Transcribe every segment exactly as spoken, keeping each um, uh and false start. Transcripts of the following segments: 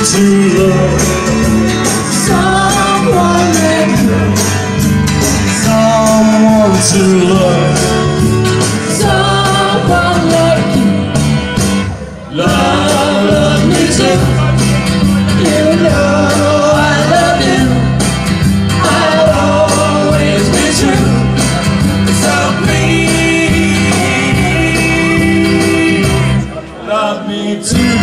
to love someone like you, someone to love someone like you. Love, love me too. You know I love you. I'll always be true. So please, love me too.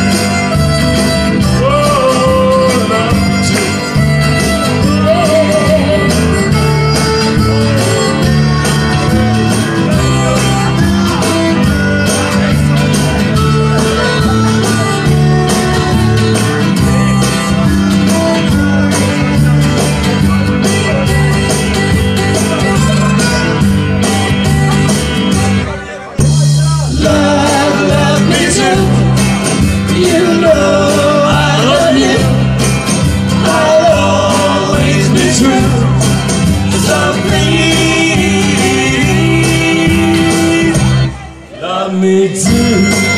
Me too.